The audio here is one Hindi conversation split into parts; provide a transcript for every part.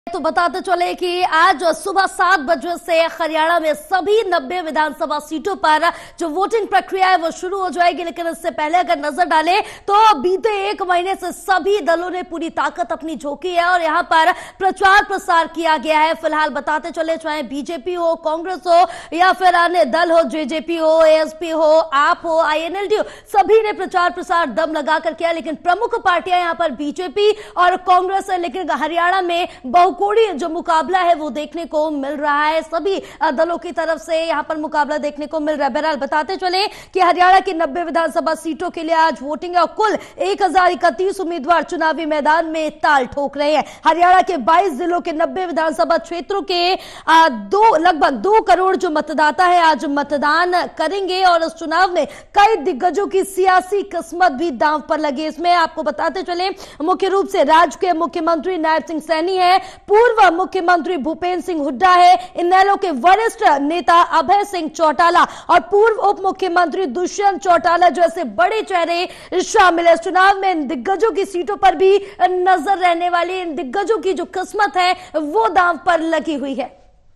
तो बताते चले कि आज सुबह 7 बजे से हरियाणा में सभी 90 विधानसभा सीटों पर जो वोटिंग प्रक्रिया है वो शुरू हो जाएगी। लेकिन इससे पहले अगर नजर डालें तो बीते एक महीने से सभी दलों ने पूरी ताकत अपनी झोंकी है और यहां पर प्रचार प्रसार किया गया है। फिलहाल बताते चले, चाहे बीजेपी हो, कांग्रेस हो या फिर अन्य दल हो, जेजेपी हो, एएसपी हो, आप हो, आईएनएलडी हो, सभी ने प्रचार प्रसार दम लगाकर किया। लेकिन प्रमुख पार्टियां यहां पर बीजेपी और कांग्रेस है। लेकिन हरियाणा में बहुकोणीय जो मुकाबला है वो देखने को मिल रहा है। सभी दलों की तरफ से यहां पर मुकाबला देखने को मिल रहा है। बहरहाल बताते चले कि हरियाणा की 90 विधानसभा सीटों के लिए आज वोटिंग है और कुल 1031 उम्मीदवार चुनावी मैदान में ताल ठोक रहे हैं। हरियाणा के 22 जिलों के 90 विधानसभा क्षेत्रों के लगभग 2 करोड़ जो मतदाता है आज मतदान करेंगे और इस चुनाव में कई दिग्गजों की सियासी किस्मत भी दांव पर लगी। इसमें आपको बताते चले मुख्य रूप से राज्य के मुख्यमंत्री नायब सिंह सैनी है, पूर्व मुख्यमंत्री भूपेंद्र सिंह हुड्डा है, इनेलो के वरिष्ठ नेता अभय सिंह चौटाला और पूर्व उप मुख्यमंत्री दुष्यंत चौटाला जैसे बड़े चेहरे शामिल है। इस चुनाव में इन दिग्गजों की सीटों पर भी नजर रहने वाली, इन दिग्गजों की जो किस्मत है वो दांव पर लगी हुई है।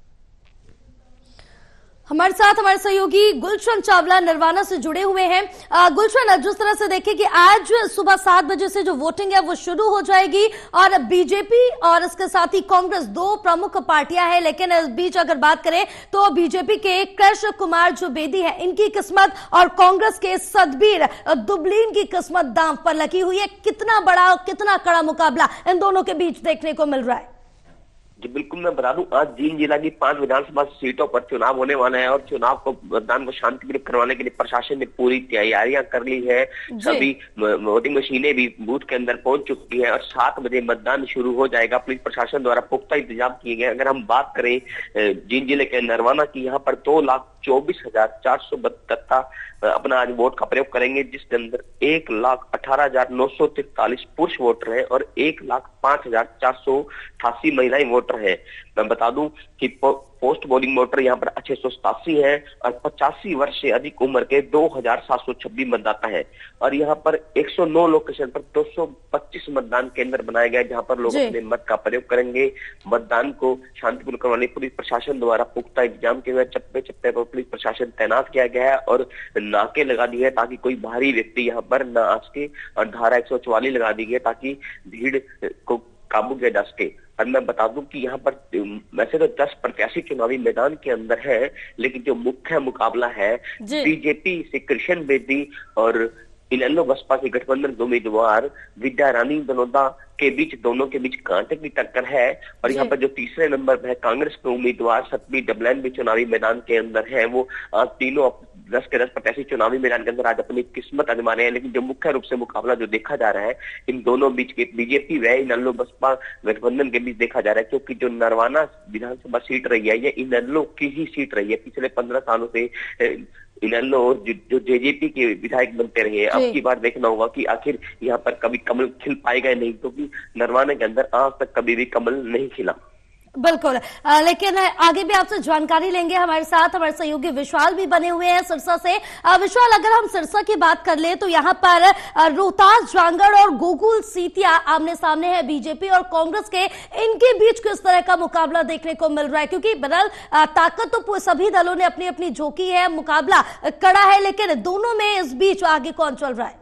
हमारे साथ हमारे सहयोगी गुलशन चावला निर्वाणा से जुड़े हुए हैं। गुलशन, जिस तरह से देखें कि आज सुबह 7 बजे से जो वोटिंग है वो शुरू हो जाएगी और बीजेपी और इसके साथ ही कांग्रेस 2 प्रमुख पार्टियां हैं। लेकिन इस बीच अगर बात करें तो बीजेपी के कृष्ण कुमार जो बेदी है इनकी किस्मत और कांग्रेस के सतबीर दुबलीन की किस्मत दांव पर लगी हुई है। कितना बड़ा और कितना कड़ा मुकाबला इन दोनों के बीच देखने को मिल रहा है? जी बिल्कुल, मैं बता दूं आज जींद जिला की 5 विधानसभा सीटों पर चुनाव होने वाला है और चुनाव को मतदान को शांतिपूर्वक करवाने के लिए प्रशासन ने पूरी तैयारियां कर ली है। सभी वोटिंग मशीनें भी बूथ के अंदर पहुंच चुकी है और 7 बजे मतदान शुरू हो जाएगा। पुलिस प्रशासन द्वारा पुख्ता इंतजाम किए गए। अगर हम बात करें जींद जिले के नरवाना की, यहाँ पर 2,24,472 अपना आज वोट का प्रयोग करेंगे, जिसके अंदर 1,18,943 पुरुष वोटर हैं और 1,05,488 महिलाएं वोटर हैं। मैं बता दूं कि पोस्ट बोलिंग वोटर यहाँ पर 687 है और 85 वर्ष से अधिक उम्र के 2,726 मतदाता है और यहाँ पर 109 लोकेशन पर 225 मतदान केंद्र बनाए गए जहाँ पर लोग अपने मत का प्रयोग करेंगे। मतदान को शांतिपूर्ण करवाने पुलिस प्रशासन द्वारा पुख्ता इंतजाम किए गए। चप्पे चप्पे पर पुलिस प्रशासन तैनात किया गया है और नाके लगा दी है ताकि कोई बाहरी व्यक्ति यहाँ पर न आ सके और धारा 144 लगा दी गई ताकि भीड़ को काबू किया जा सके। और मैं बता दूं कि यहाँ पर वैसे तो 10 प्रत्याशी चुनावी मैदान के अंदर है, लेकिन जो मुख्य मुकाबला है बीजेपी से कृष्ण बेदी और इनेलो बसपा के गठबंधन उम्मीदवार विद्या रानी दनोदा के बीच, दोनों के बीच कांटे की टक्कर है। और यहाँ पर जो तीसरे नंबर पर है कांग्रेस के उम्मीदवार सतबीर डबलैन भी चुनावी मैदान के अंदर है। वो तीनों 10 के 10 प्रत्याशी चुनावी मैदान के अंदर आज अपनी किस्मत आजमा रहे हैं। लेकिन जो मुख्य रूप से मुकाबला जो देखा जा रहा है इन दोनों बीच के बीजेपी व इनेलो बसपा गठबंधन के बीच देखा जा रहा है, क्योंकि जो नरवाना विधानसभा सीट रही है ये इनेलो की ही सीट रही है। पिछले 15 सालों से इनेलो और जो जेजेपी के विधायक बनते रहे हैं। अब की बार देखना होगा कि आखिर यहाँ पर कभी कमल खिल पाएगा नहीं, क्योंकि नरवाने के अंदर आज तक कभी भी कमल नहीं खिला। बिल्कुल, लेकिन आगे भी आपसे जानकारी लेंगे। हमारे साथ हमारे सहयोगी विशाल भी बने हुए हैं सिरसा से। विशाल, अगर हम सिरसा की बात कर ले तो यहाँ पर रोहतास, जांगड़ और गोकुल सीतिया आमने सामने है बीजेपी और कांग्रेस के। इनके बीच किस तरह का मुकाबला देखने को मिल रहा है? क्योंकि बहरहाल ताकत तो सभी दलों ने अपनी अपनी झोंकी है, मुकाबला कड़ा है, लेकिन दोनों में इस बीच आगे कौन चल रहा है?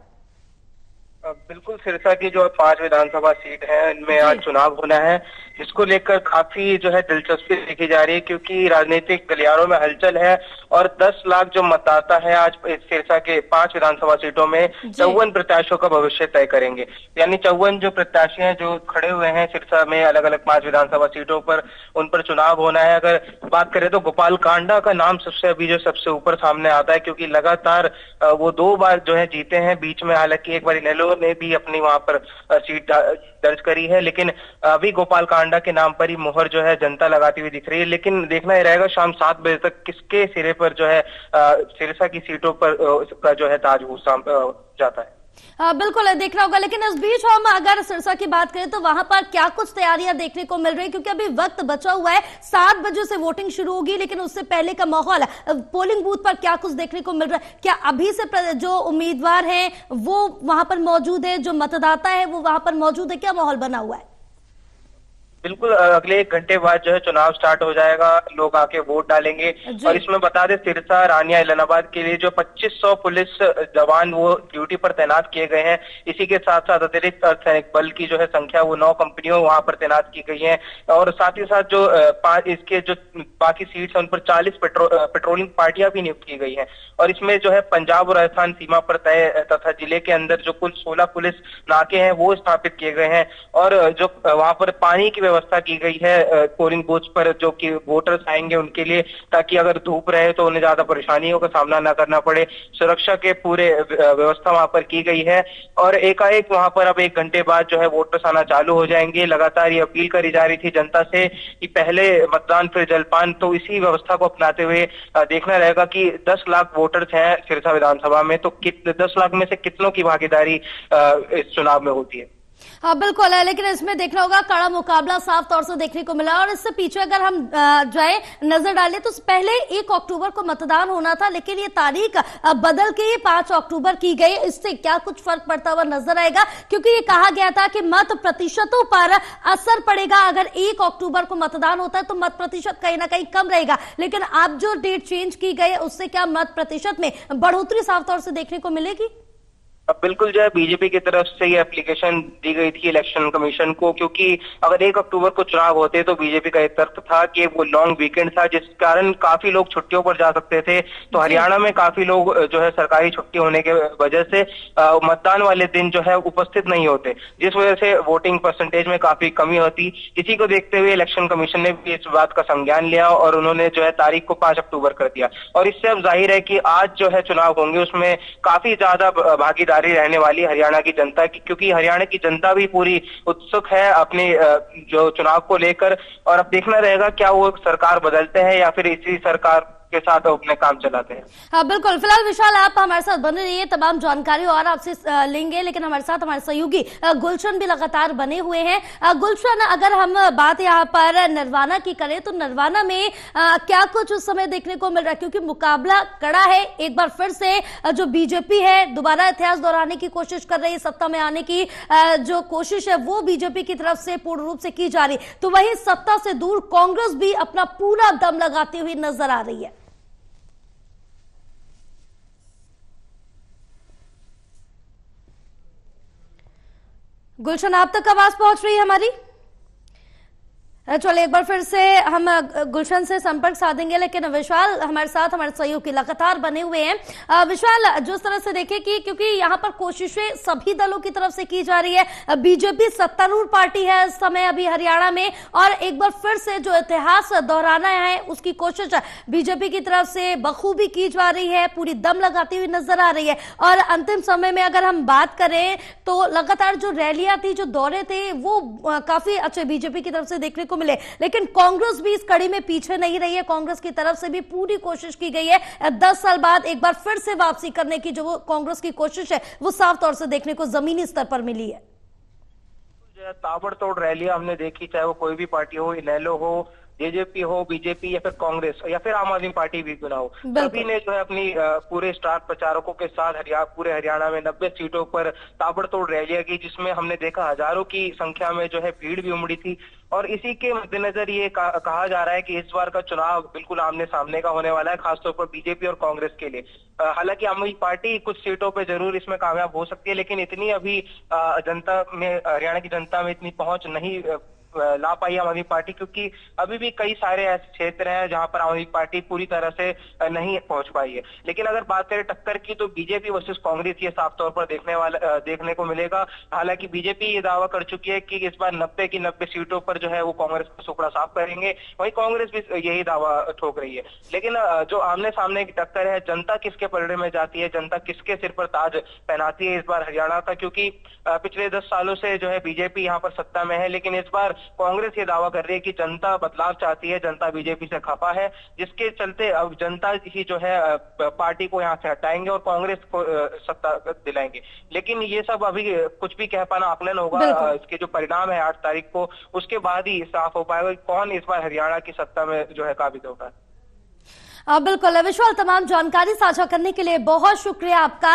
बिल्कुल, सिरसा की जो 5 विधानसभा सीट है इनमें आज चुनाव होना है। इसको लेकर काफी जो है दिलचस्पी देखी जा रही है, क्योंकि राजनीतिक गलियारों में हलचल है और 10 लाख जो मतदाता है आज सिरसा के 5 विधानसभा सीटों में 54 प्रत्याशियों का भविष्य तय करेंगे। यानी 54 जो प्रत्याशी हैं जो खड़े हुए हैं सिरसा में अलग अलग 5 विधानसभा सीटों पर, उन पर चुनाव होना है। अगर बात करें तो गोपाल कांडा का नाम सबसे ऊपर सामने आता है, क्योंकि लगातार वो 2 बार जो है जीते हैं। बीच में हालांकि एक बार इनेलो ने भी अपनी वहां पर सीट दर्ज करी है, लेकिन अभी गोपाल कांडा के नाम पर ही मोहर जो है जनता लगाती हुई दिख रही है। लेकिन देखना ही रहेगा शाम 7 बजे तक किसके सिरे पर जो है सिरसा की सीटों पर जो है ताज जाता है। बिल्कुल देखना होगा। लेकिन इस बीच हम अगर सिरसा की बात करें तो वहां पर क्या कुछ तैयारियां देखने को मिल रही है? क्योंकि अभी वक्त बचा हुआ है, 7 बजे से वोटिंग शुरू होगी, लेकिन उससे पहले का माहौल पोलिंग बूथ पर क्या कुछ देखने को मिल रहा है? क्या अभी से जो उम्मीदवार हैं वो वहां पर मौजूद है, जो मतदाता है वो वहां पर मौजूद है, क्या माहौल बना हुआ है? बिल्कुल, अगले 1 घंटे बाद जो है चुनाव स्टार्ट हो जाएगा, लोग आके वोट डालेंगे। और इसमें बता दें, सिरसा, रानिया, इलाहाबाद के लिए जो 2500 पुलिस जवान वो ड्यूटी पर तैनात किए गए हैं। इसी के साथ साथ अतिरिक्त अर्धसैनिक बल की जो है संख्या वो 9 कंपनियों वहां पर तैनात की गई है। और साथ ही साथ जो इसके जो बाकी सीट्स हैं उन पर 40 पेट्रोलिंग पार्टियां भी नियुक्त की गई है। और इसमें जो है पंजाब और राजस्थान सीमा पर तय तथा जिले के अंदर जो कुल 16 पुलिस नाके हैं वो स्थापित किए गए हैं। और जो वहां पर पानी की व्यवस्था की गई है पोलिंग बूथ पर, जो कि वोटर्स आएंगे उनके लिए, ताकि अगर धूप रहे तो उन्हें ज्यादा परेशानियों का सामना न करना पड़े। सुरक्षा के पूरे व्यवस्था वहां पर की गई है। और एकाएक वहां पर अब 1 घंटे बाद जो है वोटर्स आना चालू हो जाएंगे। लगातार ये अपील करी जा रही थी जनता से कि पहले मतदान फिर जलपान, तो इसी व्यवस्था को अपनाते हुए देखना रहेगा कि 10 लाख वोटर्स हैं सिरसा विधानसभा में, तो 10 लाख में से कितनों की भागीदारी इस चुनाव में होती है। हाँ बिल्कुल है, लेकिन इसमें देखना होगा, कड़ा मुकाबला साफ तौर से देखने को मिला। और इससे पीछे अगर हम जाए नजर डालें तो पहले 1 अक्टूबर को मतदान होना था, लेकिन ये तारीख बदल के 5 अक्टूबर की गई। इससे क्या कुछ फर्क पड़ता हुआ नजर आएगा? क्योंकि ये कहा गया था कि मत प्रतिशतों पर असर पड़ेगा। अगर 1 अक्टूबर को मतदान होता है तो मत प्रतिशत कहीं ना कहीं कम रहेगा, लेकिन अब जो डेट चेंज की गई उससे क्या मत प्रतिशत में बढ़ोतरी साफ तौर से देखने को मिलेगी? अब बिल्कुल जो है बीजेपी की तरफ से ये एप्लीकेशन दी गई थी इलेक्शन कमीशन को, क्योंकि अगर 1 अक्टूबर को चुनाव होते तो बीजेपी का एक तर्क था कि वो लॉन्ग वीकेंड था, जिस कारण काफी लोग छुट्टियों पर जा सकते थे। तो हरियाणा में काफी लोग जो है सरकारी छुट्टी होने के वजह से मतदान वाले दिन जो है उपस्थित नहीं होते, जिस वजह से वोटिंग परसेंटेज में काफी कमी होती। इसी को देखते हुए इलेक्शन कमीशन ने भी इस बात का संज्ञान लिया और उन्होंने जो है तारीख को 5 अक्टूबर कर दिया। और इससे अब जाहिर है कि आज जो है चुनाव होंगे उसमें काफी ज्यादा भागीदारी रहने वाली हरियाणा की जनता की, क्योंकि हरियाणा की जनता भी पूरी उत्सुक है अपने जो चुनाव को लेकर। और अब देखना रहेगा क्या वो सरकार बदलते हैं या फिर इसी सरकार के साथ अपने काम चलाते हैं। हाँ बिल्कुल। फिलहाल विशाल, आप हमारे साथ बने रहिए, तमाम जानकारी और आपसे लेंगे, लेकिन हमारे साथ हमारे सहयोगी गुलशन भी लगातार बने हुए हैं। गुलशन, अगर हम बात यहाँ पर नरवाना की करें तो नरवाना में क्या कुछ उस समय देखने को मिल रहा है? क्योंकि मुकाबला कड़ा है। एक बार फिर से जो बीजेपी है दोबारा इतिहास दोहराने की कोशिश कर रही है, सत्ता में आने की जो कोशिश है वो बीजेपी की तरफ से पूर्ण रूप से की जा रही, तो वहीं सत्ता से दूर कांग्रेस भी अपना पूरा दम लगाती हुई नजर आ रही है। गुलशन, आप तक आवाज पहुंच रही है हमारी? चलो एक बार फिर से हम गुलशन से संपर्क साधेंगे, लेकिन विशाल हमारे साथ हमारे सहयोगी लगातार बने हुए हैं। विशाल, जिस तरह से देखें कि क्योंकि यहाँ पर कोशिशें सभी दलों की तरफ से की जा रही है, बीजेपी सत्तारूढ़ पार्टी है इस समय अभी हरियाणा में, और एक बार फिर से जो इतिहास दोहराना है उसकी कोशिश बीजेपी की तरफ से बखूबी की जा रही है, पूरी दम लगाती हुई नजर आ रही है। और अंतिम समय में अगर हम बात करें तो लगातार जो रैलियां थी, जो दौरे थे, वो काफी अच्छे बीजेपी की तरफ से देखने मिले, लेकिन कांग्रेस भी इस कड़ी में पीछे नहीं रही है। कांग्रेस की तरफ से भी पूरी कोशिश की गई है 10 साल बाद एक बार फिर से वापसी करने की जो कांग्रेस की कोशिश है वो साफ तौर से देखने को जमीनी स्तर पर मिली है। ताबड़तोड़ रैलियां हमने देखी, चाहे वो कोई भी पार्टी हो, इनेलो हो, जेजेपी हो, बीजेपी या फिर कांग्रेस या फिर आम आदमी पार्टी भी क्यों ना हो, सभी ने जो है अपनी पूरे स्टार प्रचारकों के साथ पूरे हरियाणा में 90 सीटों पर ताबड़तोड़ रैलियां की, जिसमें हमने देखा हजारों की संख्या में जो है भीड़ भी उमड़ी थी। और इसी के मद्देनजर ये कहा जा रहा है कि इस बार का चुनाव बिल्कुल आमने सामने का होने वाला है, खासतौर पर बीजेपी और कांग्रेस के लिए। हालांकि आम आदमी पार्टी कुछ सीटों पे जरूर इसमें कामयाब हो सकती है, लेकिन इतनी अभी जनता में, हरियाणा की जनता में इतनी पहुंच नहीं ला पाई आम आदमी पार्टी, क्योंकि अभी भी कई सारे ऐसे क्षेत्र हैं जहां पर आम आदमी पार्टी पूरी तरह से नहीं पहुंच पाई है। लेकिन अगर बात करें टक्कर की, तो बीजेपी वर्सेस कांग्रेस ये साफ तौर पर देखने को मिलेगा। हालांकि बीजेपी ये दावा कर चुकी है कि इस बार 90 की 90 सीटों पर जो है वो कांग्रेस का सुपड़ा साफ करेंगे, वहीं कांग्रेस भी यही दावा ठोक रही है। लेकिन जो आमने सामने की टक्कर है, जनता किसके पलड़े में जाती है, जनता किसके सिर पर ताज पहनाती है इस बार हरियाणा का, क्योंकि पिछले 10 सालों से जो है बीजेपी यहाँ पर सत्ता में है, लेकिन इस बार कांग्रेस ये दावा कर रही है कि जनता बदलाव चाहती है, जनता बीजेपी से खफा है, जिसके चलते अब जनता ही जो है पार्टी को यहाँ से हटाएंगे और कांग्रेस को सत्ता दिलाएंगे। लेकिन ये सब अभी कुछ भी कह पाना आकलन होगा, इसके जो परिणाम है 8 तारीख को, उसके बाद ही साफ हो पाएगा कौन इस बार हरियाणा की सत्ता में जो है काबिज होगा। बिल्कुल विशाल, तमाम जानकारी साझा करने के लिए बहुत शुक्रिया आपका।